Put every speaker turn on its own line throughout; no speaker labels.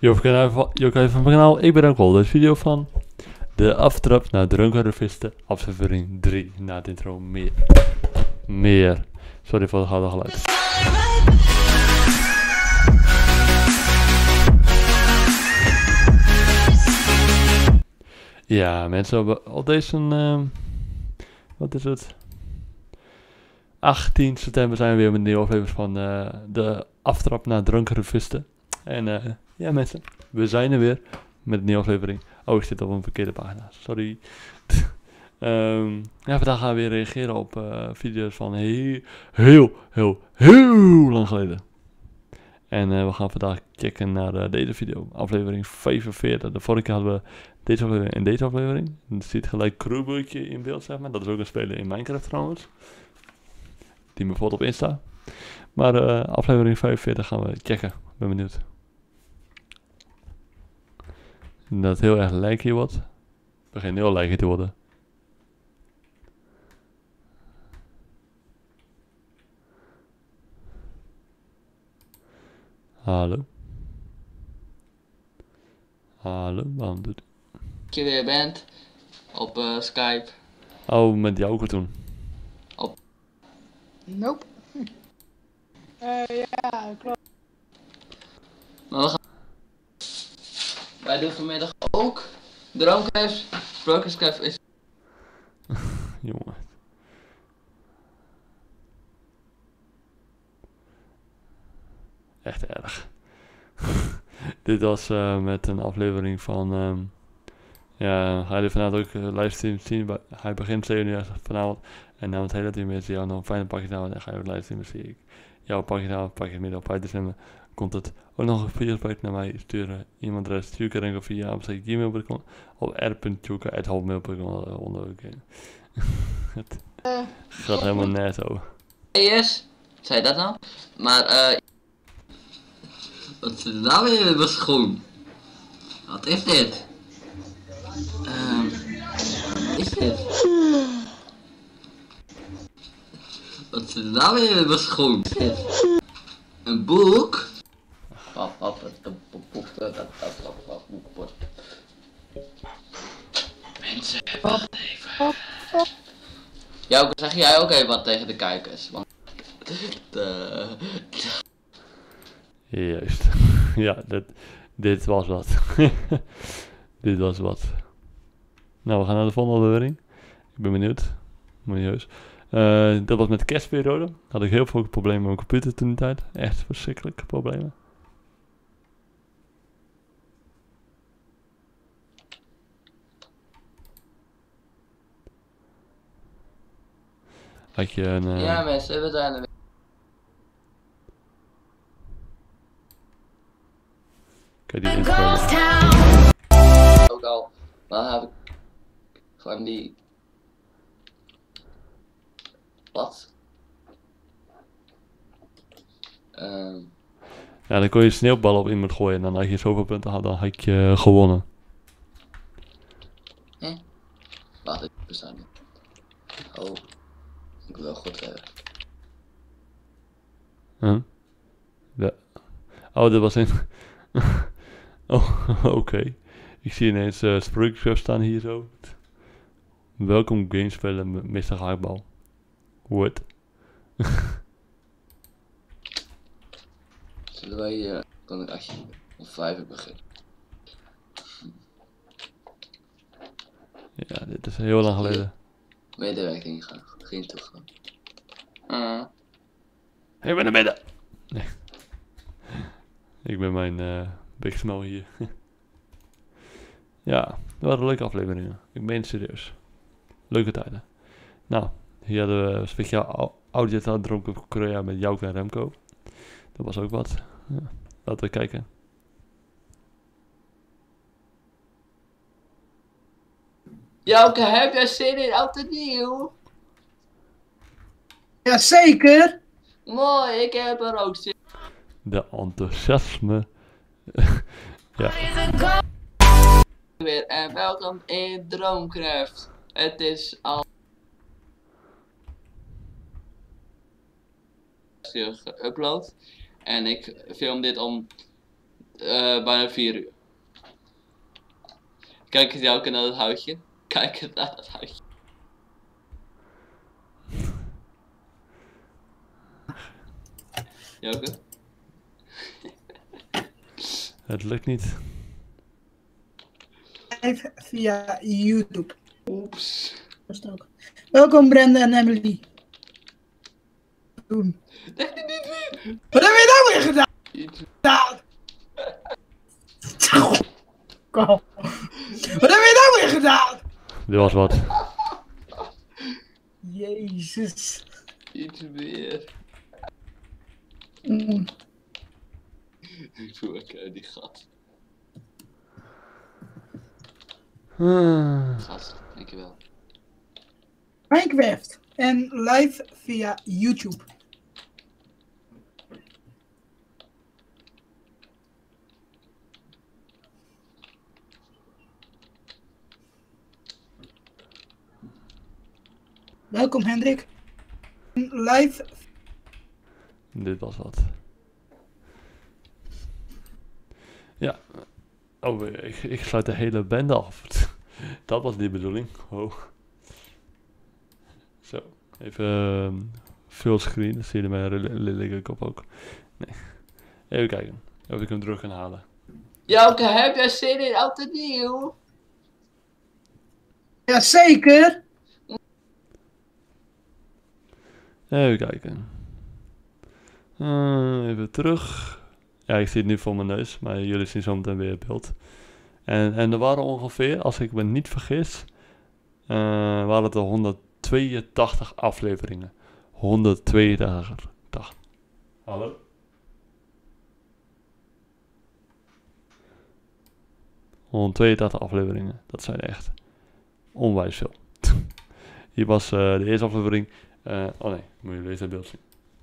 Yo van mijn kanaal, ik ben ook wel de video van de aftrap naar Drunkenrevisten, aflevering 3, na het intro meer. Sorry voor het harde geluid. Ja mensen, op deze, wat is het? 18 september zijn we weer met een nieuwe aflevering van de aftrap naar Drunkenrevisten. En ja mensen, we zijn er weer met een nieuwe aflevering. Oh, ik zit op een verkeerde pagina, sorry. Ja, vandaag gaan we weer reageren op video's van heel lang geleden. En we gaan vandaag checken naar deze video, aflevering 45. De vorige keer hadden we deze aflevering en deze aflevering. Je ziet gelijk Crewbootje in beeld, zeg maar. Dat is ook een speler in Minecraft trouwens. Die me volgt op Insta. Maar aflevering 45 gaan we checken. Ben benieuwd. Dat heel erg lijkt hier wat. Het begint heel lijken te worden. Hallo. Hallo, waarom doet hij?
Dat je weer bent op Skype.
Oh, met jou ook toen.
Nope. Ja, klopt.
Maar we gaan... Wij doen vanmiddag ook Droomcraft. Brokerscraft is...
Jongen. Echt erg. Dit was met een aflevering van... ja, ga je vanavond ook livestream zien. Hij begint 7 uur vanavond. En na het hele team mensen jou nog een fijne pakje namen. En ga je ook livestreamen, zie ik. Jouw pakje namen, pakje midden op 5 december. Komt het ook nog een videospel naar mij sturen. Iemand adres Tjuka via gmail.com of r.tjuka@hotmail.com onder ook. Het gaat helemaal net over.
Yes, zei je dat nou? Maar wat is er nou weer in mijn schoen? Wat is dit? Wat is dit? Wat is er nou weer in mijn schoen? Wat is dit? Een boek? Mensen, wacht even. Jouke, zeg jij ook even wat tegen de kijkers? Want
Juist. Ja, dit was wat. Dit was wat. Nou, we gaan naar de volgende aflevering. Ik ben benieuwd. Serieus. Dat was met de kerstperiode. Had ik heel veel problemen met mijn computer toen de tijd. Echt verschrikkelijke problemen. Had je een...
ja mensen, we zijn er weer.
Kijk, die intro.
Ook al, dan heb ik van die... Wat?
Ja, dan kon je sneeuwballen op iemand gooien en dan had je zoveel punten gehad, dan had je gewonnen.
Wacht, ik besta niet. Oh, ik wil goed hebben.
Huh? Ja. Oh, dat was in... oh, oké. Ik zie ineens Spruikcraft staan hier zo. Welkom gamespelen, Mr. Haakbal. What?
Zullen wij kan ik alsjeblieft om 5 uur beginnen?
Ja, dit is heel lang geleden.
Medewerking gaan, geen toegang.
Ik ben naar midden! Nee. Ik ben mijn Big Smell hier. Ja, dat waren leuke afleveringen. Ik meen het serieus. Leuke tijden. Nou, hier hadden we speciaal audio dronken Korea met Jouke en Remco. Dat was ook wat. Ja, laten we kijken.
Jouke, heb jij zin in oud en nieuw?
Jazeker!
Mooi, ik heb er ook zin in.
De enthousiasme. Ja.
Weer en welkom in Droomcraft. Het is al geüpload en ik film dit om bijna 4 uur. Kijk eens Jouke naar dat houtje. Kijk eens naar dat houtje. Jouke?
Het lukt niet.
Live via YouTube.
Oeps.
Dat is het ook. Welkom Brenda en Emily. Doen.
Nee, niet weer.
Wat heb je nou weer gedaan?
Iets.
Kom. Wat heb je nou weer gedaan?
Dit was wat.
Jezus.
Iets meer.
Mm.
Ik voel ik uit die gat. Gast, dankjewel.
Minecraft. En live via YouTube. Welkom Hendrik. En live.
Dit was wat. Ja. Oh, ik sluit de hele band af. Dat was niet de bedoeling. Oh. Zo. Even fullscreen. Dan zie je mijn lelijke kop ook. Nee. Even kijken. Of ik hem terug kan halen.
Jouke, heb jij zin in oud en nieuw?
Jazeker.
Even kijken. Even terug. Ja, ik zie het nu voor mijn neus, maar jullie zien zo meteen weer het beeld. En er waren ongeveer, als ik me niet vergis, waren het er 182 afleveringen. 182. Hallo? ...182 afleveringen. Dat zijn echt onwijs veel. Hier was de eerste aflevering... oh nee, moet je deze beeld zien.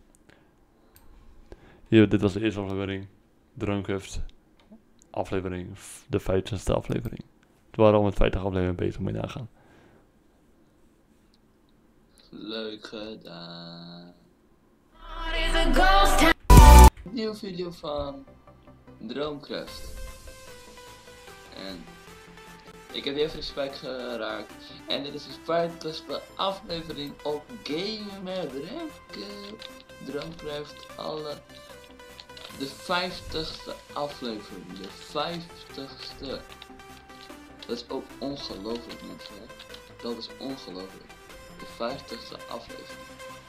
Hier, dit was de eerste aflevering. Drunkhuft. Aflevering. De 50ste aflevering. We waren al met 50 afleveringen bezig, moet je nagaan.
Leuk gedaan.
Is a ghost town.
Nieuwe video van Droomcraft. En ik heb die even gesprek geraakt. En dit is de 50ste aflevering op Gamen met Droomcraft. De 50ste aflevering. De 50ste. Dat is ook ongelooflijk, mensen. Hè? Dat is ongelooflijk. De 50ste aflevering.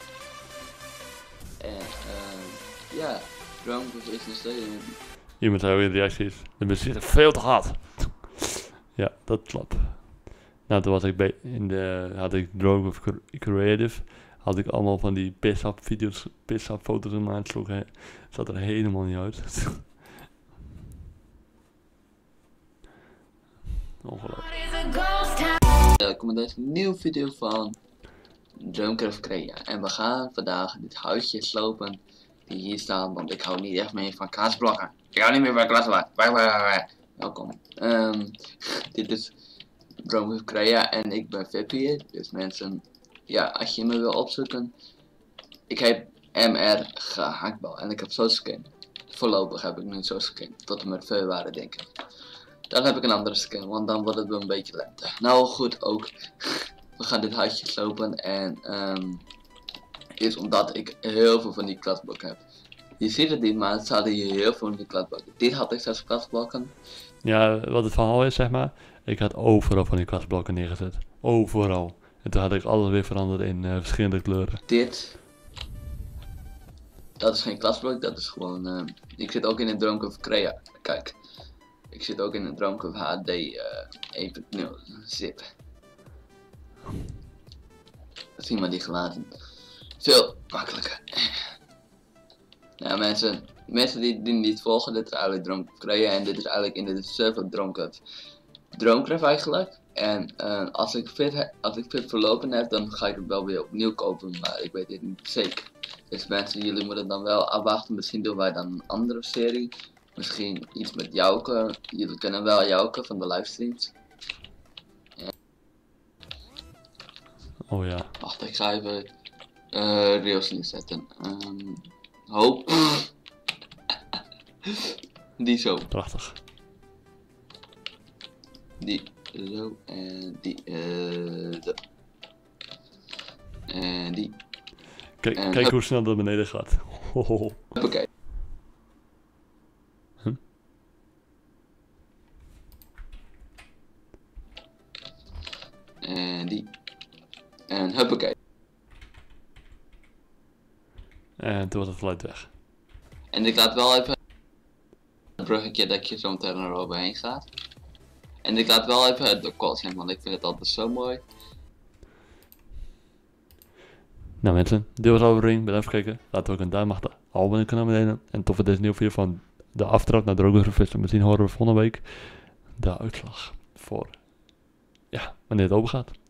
En ja, Droomcraft is nog steeds.
Iemand zei ook in de reacties. De muziek is veel te hard. Ja, dat klopt. Nou, toen was ik had ik Droomcraft Creative. Had ik allemaal van die piss-up video's, piss-up foto's gemaakt. Zat er helemaal niet uit. Ongelooflijk.
Is a ghost town.
Welkom bij deze nieuwe video van Droomcraft Crea. En we gaan vandaag dit huisje slopen die hier staan, want ik hou niet echt meer van kaasblokken. Ik hou niet meer van kaasblokken. Welkom. Dit is Droomcraft Crea en ik ben Vip hier. Dus mensen, ja, als je me wil opzoeken. Ik heb MR gehaktbal en ik heb Soskin. Voorlopig heb ik nu Soskin. Tot en met februari denk ik. Dan heb ik een andere skin, want dan wordt het wel een beetje lente. Nou goed ook. We gaan dit huisje slopen en is omdat ik heel veel van die klasblokken heb. Je ziet het niet, maar het zaten hier heel veel van die klasblokken. Dit had ik 6 klasblokken.
Ja, wat het verhaal is, zeg maar. Ik had overal van die klasblokken neergezet. Overal. En toen had ik alles weer veranderd in verschillende kleuren.
Dit. Dat is geen klasblok, dat is gewoon. Ik zit ook in een Droomcraft Crea. Kijk. Ik zit ook in een Droomcraft HD 1.0 zip. Dat zien we die gelaten. Veel makkelijker. Nou mensen die niet volgen, dit is eigenlijk Droomcraft Crea en dit is eigenlijk in de server Droomcraft eigenlijk. En als ik fit verlopen heb, dan ga ik het wel weer opnieuw kopen, maar ik weet het niet zeker. Dus mensen, jullie moeten dan wel afwachten, misschien doen wij dan een andere serie. Misschien iets met Jouke, jullie kennen wel Jouke van de livestreams.
Oh ja.
Wacht, ik ga even Reels inzetten. Hoop. Die zo.
Prachtig.
Die zo. En die zo. En die.
Kijk,
En
kijk
hup.
hoe snel dat beneden gaat. Hohoho.
Hoppakee.
Huh?
En die. En huppakee.
En toen was het geluid weg.
En ik laat wel even het bruggetje dat je zo meteen er overheen gaat. En ik laat wel even de call zien, want ik vind het altijd zo mooi.
Nou mensen, dit was de aflevering. Bedankt voor het kijken. Laat ook een duim achter. Abonneer op het kanaal beneden. En tot voor deze nieuwe video van de aftrap naar Droger vissen. Misschien horen we volgende week de uitslag voor, ja, wanneer het open gaat.